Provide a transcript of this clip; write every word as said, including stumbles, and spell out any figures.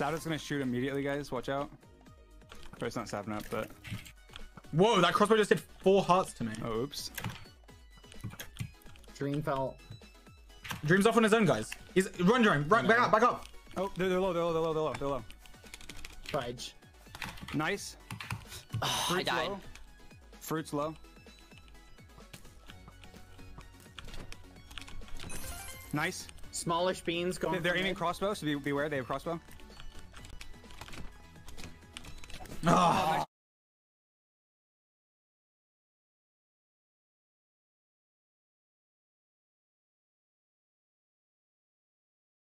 Savna's gonna shoot immediately, guys. Watch out. Or it's not Savna, but. Whoa, that crossbow just did four hearts to me. Oh, oops. Dream fell. Dream's off on his own, guys. He's run, Dream. Run, back up, back up. Oh, they're, they're low, they're low, they're low, they're low, they're low. Fudge. Nice. Oh, I Fruit's died. low. Fruit's low. Nice. Smallish beans going. They're, they're for aiming mid. crossbow, so be, beware. They have crossbow. Oh, Nice